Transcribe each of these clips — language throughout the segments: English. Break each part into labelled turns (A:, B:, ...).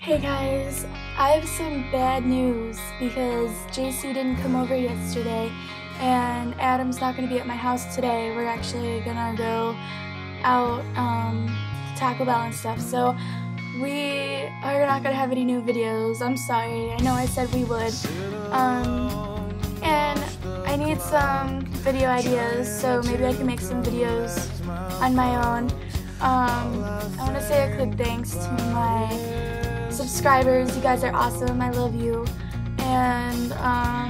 A: Hey guys, I have some bad news because JC didn't come over yesterday and Adam's not going to be at my house today. We're actually going to go out to Taco Bell and stuff, so we are not going to have any new videos. I'm sorry, I know I said we would. And I need some video ideas, so maybe I can make some videos on my own. I want to say a quick thanks to my subscribers. You guys are awesome. I love you. And I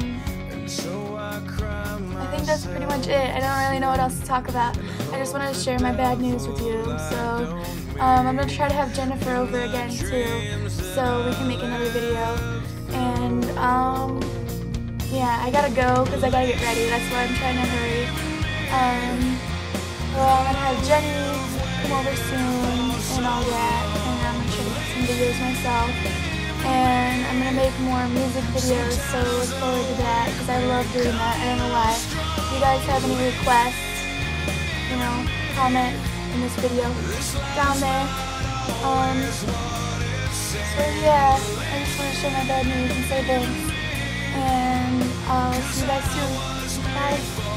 A: think that's pretty much it. I don't really know what else to talk about. I just wanted to share my bad news with you. So I'm going to try to have Jennifer over again too, so we can make another video. And yeah, I gotta go because I gotta get ready. That's why I'm trying to hurry. Well, I'm going to have Jenny come over soon and all that, and I'm going to try to make some videos myself, and I'm going to make more music videos, so look forward to that, because I love doing that. I don't know why. If you guys have any requests, you know, comment in this video down there. So yeah, I just want to share my bad news and say thanks, and I'll see you guys soon. Bye.